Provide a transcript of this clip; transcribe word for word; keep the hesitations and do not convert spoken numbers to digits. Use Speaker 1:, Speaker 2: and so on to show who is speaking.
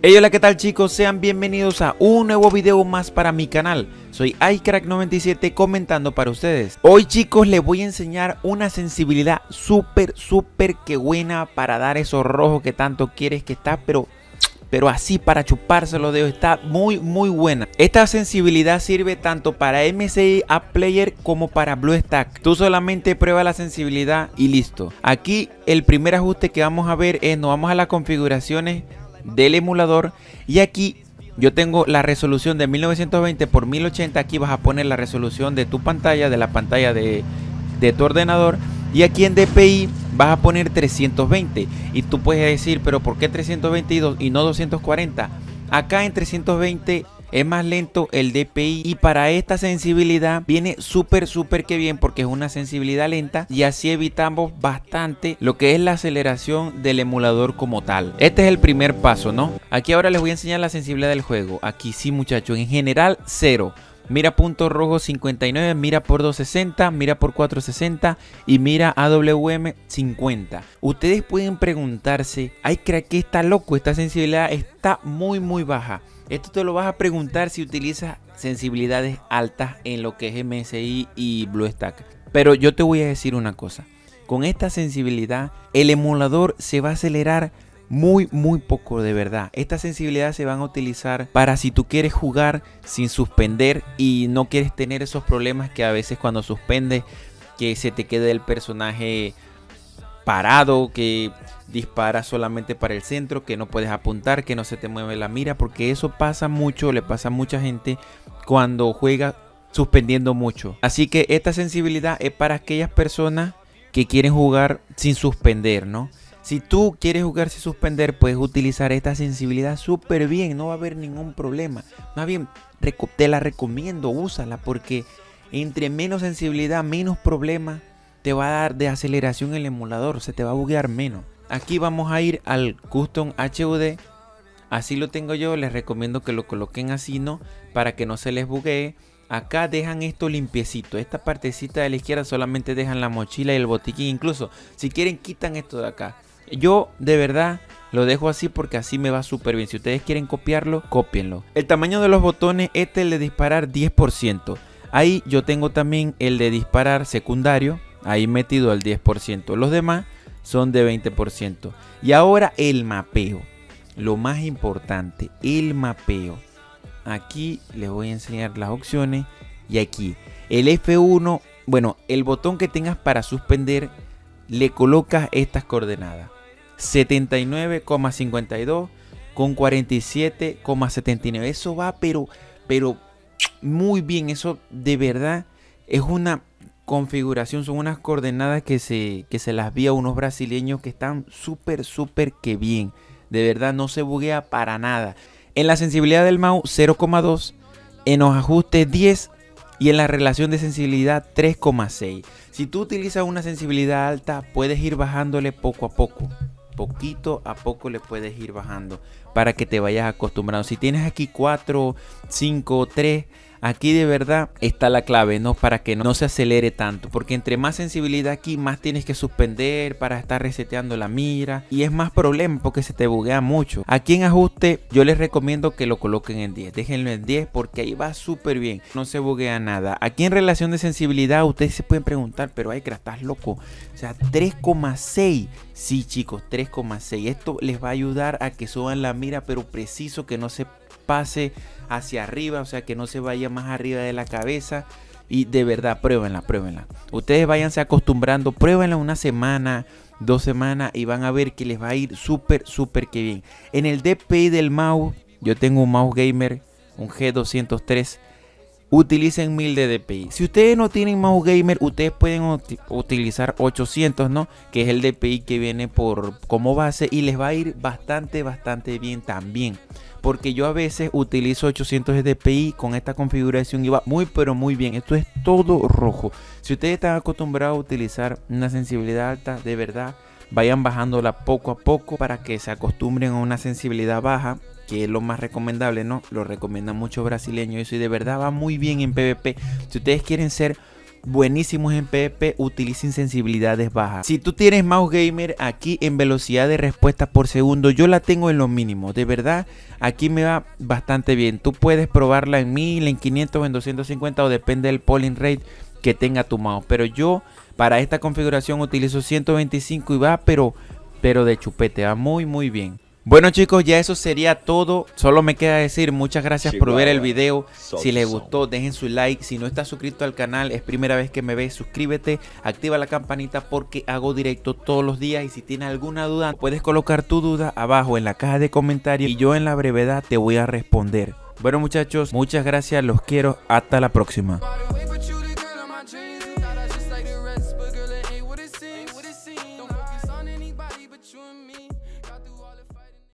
Speaker 1: Hey, hola, ¿qué tal, chicos? Sean bienvenidos a un nuevo video más para mi canal. Soy iCrack noventa y siete comentando para ustedes. Hoy, chicos, les voy a enseñar una sensibilidad súper, súper que buena para dar esos rojos que tanto quieres, que está, pero... pero así para chuparse los dedos. Está muy muy buena. Esta sensibilidad sirve tanto para M S I App Player como para BlueStack. Tú solamente prueba la sensibilidad y listo. Aquí el primer ajuste que vamos a ver es, nos vamos a las configuraciones del emulador y aquí yo tengo la resolución de mil novecientos veinte por mil ochenta. Aquí vas a poner la resolución de tu pantalla, de la pantalla de, de tu ordenador. Y aquí en D P I vas a poner trescientos veinte. Y tú puedes decir, pero ¿por qué trescientos veinte y no doscientos cuarenta? Acá en trescientos veinte es más lento el D P I. Y para esta sensibilidad viene súper súper que bien, porque es una sensibilidad lenta. Y así evitamos bastante lo que es la aceleración del emulador como tal. Este es el primer paso, ¿no? Aquí ahora les voy a enseñar la sensibilidad del juego. Aquí sí, muchachos, en general cero. Mira punto rojo cincuenta y nueve, mira por doscientos sesenta, mira por cuatrocientos sesenta y mira A W M cincuenta. Ustedes pueden preguntarse, ay, crack, que está loco, esta sensibilidad está muy muy baja. Esto te lo vas a preguntar si utilizas sensibilidades altas en lo que es M S I y BlueStack. Pero yo te voy a decir una cosa, con esta sensibilidad el emulador se va a acelerar muy muy poco, de verdad. Esta sensibilidad se van a utilizar para si tú quieres jugar sin suspender y no quieres tener esos problemas que a veces cuando suspendes que se te quede el personaje parado, que dispara solamente para el centro, que no puedes apuntar, que no se te mueve la mira, porque eso pasa mucho, le pasa a mucha gente cuando juega suspendiendo mucho. Así que esta sensibilidad es para aquellas personas que quieren jugar sin suspender, ¿no? Si tú quieres jugar sin suspender, puedes utilizar esta sensibilidad súper bien, no va a haber ningún problema. Más bien, te la recomiendo, úsala, porque entre menos sensibilidad, menos problema te va a dar de aceleración el emulador, se te va a buguear menos. Aquí vamos a ir al Custom H U D, así lo tengo yo, les recomiendo que lo coloquen así, ¿no? Para que no se les buguee. Acá dejan esto limpiecito, esta partecita de la izquierda solamente dejan la mochila y el botiquín, incluso si quieren quitan esto de acá. Yo de verdad lo dejo así porque así me va súper bien. Si ustedes quieren copiarlo, cópienlo. El tamaño de los botones, este es el de disparar diez por ciento. Ahí yo tengo también el de disparar secundario, ahí metido al diez por ciento. Los demás son de veinte por ciento. Y ahora el mapeo. Lo más importante, el mapeo. Aquí les voy a enseñar las opciones. Y aquí el F uno, bueno, el botón que tengas para suspender, le colocas estas coordenadas. setenta y nueve coma cincuenta y dos con cuarenta y siete coma setenta y nueve. Eso va pero pero muy bien. Eso de verdad es una configuración, son unas coordenadas que se, que se las vi a unos brasileños que están súper súper que bien. De verdad no se buguea para nada. En la sensibilidad del mouse cero coma dos, en los ajustes diez y en la relación de sensibilidad tres coma seis. Si tú utilizas una sensibilidad alta, puedes ir bajándole poco a poco. Poquito a poco le puedes ir bajando para que te vayas acostumbrando. Si tienes aquí cuatro, cinco, tres, aquí de verdad está la clave, ¿no? Para que no se acelere tanto. Porque entre más sensibilidad aquí, más tienes que suspender para estar reseteando la mira. Y es más problema porque se te buguea mucho. Aquí en ajuste yo les recomiendo que lo coloquen en diez. Déjenlo en diez porque ahí va súper bien. No se buguea nada. Aquí en relación de sensibilidad ustedes se pueden preguntar, pero ay, que estás loco. O sea, tres coma seis. Sí, chicos, tres coma seis. Esto les va a ayudar a que suban la mira, pero preciso, que no se pase hacia arriba, o sea, que no se vaya más arriba de la cabeza. Y de verdad, pruébenla, pruébenla. Ustedes váyanse acostumbrando, pruébenla una semana, dos semanas y van a ver que les va a ir súper, súper que bien. En el D P I del mouse, yo tengo un mouse gamer, un G doscientos tres. Utilicen mil de D P I. Si ustedes no tienen mouse gamer, ustedes pueden ut utilizar ochocientos, ¿no? Que es el D P I que viene por como base y les va a ir bastante, bastante bien también. Porque yo a veces utilizo ochocientos de D P I con esta configuración y va muy, pero muy bien. Esto es todo rojo. Si ustedes están acostumbrados a utilizar una sensibilidad alta, de verdad, vayan bajándola poco a poco para que se acostumbren a una sensibilidad baja, que es lo más recomendable, ¿no? Lo recomiendan muchos brasileños eso, y de verdad va muy bien en PvP. Si ustedes quieren ser buenísimos en PvP, utilicen sensibilidades bajas. Si tú tienes mouse gamer, aquí en velocidad de respuesta por segundo, yo la tengo en lo mínimo. De verdad, aquí me va bastante bien. Tú puedes probarla en mil, en quinientos, en doscientos cincuenta o depende del polling rate que tenga tu mouse. Pero yo para esta configuración utilizo ciento veinticinco y va pero, pero de chupete, va muy muy bien. Bueno chicos, ya eso sería todo. Solo me queda decir muchas gracias por ver el video. Si les gustó, dejen su like. Si no estás suscrito al canal, es primera vez que me ves, suscríbete, activa la campanita porque hago directo todos los días. Y si tienes alguna duda, puedes colocar tu duda abajo en la caja de comentarios y yo en la brevedad te voy a responder. Bueno muchachos, muchas gracias, los quiero, hasta la próxima.